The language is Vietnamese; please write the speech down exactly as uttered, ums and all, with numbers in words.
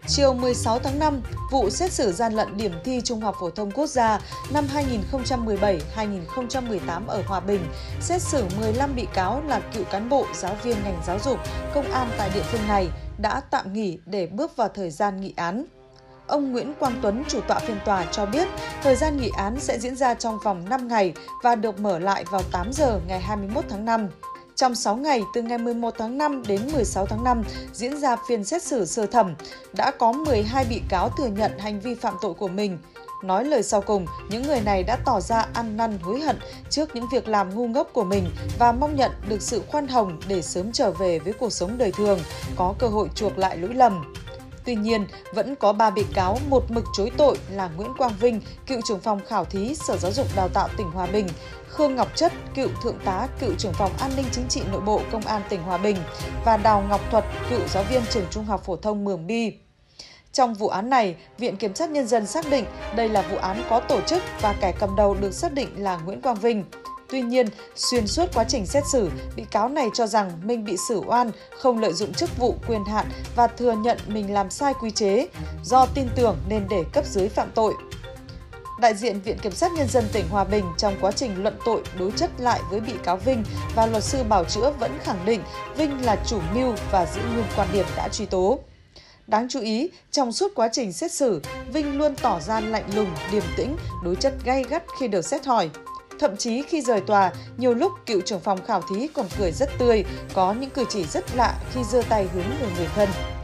Chiều mười sáu tháng năm, vụ xét xử gian lận điểm thi Trung học phổ thông quốc gia năm hai nghìn không trăm mười bảy hai nghìn không trăm mười tám ở Hòa Bình, xét xử mười lăm bị cáo là cựu cán bộ, giáo viên ngành giáo dục, công an tại địa phương này đã tạm nghỉ để bước vào thời gian nghị án. Ông Nguyễn Quang Tuấn, chủ tọa phiên tòa cho biết, thời gian nghị án sẽ diễn ra trong vòng năm ngày và được mở lại vào tám giờ ngày hai mươi mốt tháng năm. Trong sáu ngày, từ ngày mười một tháng năm đến mười sáu tháng năm, diễn ra phiên xét xử sơ thẩm, đã có mười hai bị cáo thừa nhận hành vi phạm tội của mình. Nói lời sau cùng, những người này đã tỏ ra ăn năn hối hận trước những việc làm ngu ngốc của mình và mong nhận được sự khoan hồng để sớm trở về với cuộc sống đời thường, có cơ hội chuộc lại lỗi lầm. Tuy nhiên, vẫn có ba bị cáo một mực chối tội là Nguyễn Quang Vinh, cựu trưởng phòng khảo thí Sở Giáo dục Đào tạo tỉnh Hòa Bình, Khương Ngọc Chất, cựu thượng tá, cựu trưởng phòng an ninh chính trị nội bộ Công an tỉnh Hòa Bình và Đào Ngọc Thuật, cựu giáo viên trường Trung học phổ thông Mường Bi. Trong vụ án này, Viện Kiểm sát Nhân dân xác định đây là vụ án có tổ chức và kẻ cầm đầu được xác định là Nguyễn Quang Vinh. Tuy nhiên, xuyên suốt quá trình xét xử, bị cáo này cho rằng mình bị xử oan, không lợi dụng chức vụ quyền hạn và thừa nhận mình làm sai quy chế, do tin tưởng nên để cấp dưới phạm tội. Đại diện Viện Kiểm sát Nhân dân tỉnh Hòa Bình trong quá trình luận tội đối chất lại với bị cáo Vinh và luật sư bào chữa vẫn khẳng định Vinh là chủ mưu và giữ nguyên quan điểm đã truy tố. Đáng chú ý, trong suốt quá trình xét xử, Vinh luôn tỏ ra lạnh lùng, điềm tĩnh, đối chất gay gắt khi được xét hỏi. Thậm chí khi rời tòa, nhiều lúc cựu trưởng phòng khảo thí còn cười rất tươi, có những cử chỉ rất lạ khi giơ tay hướng về người thân.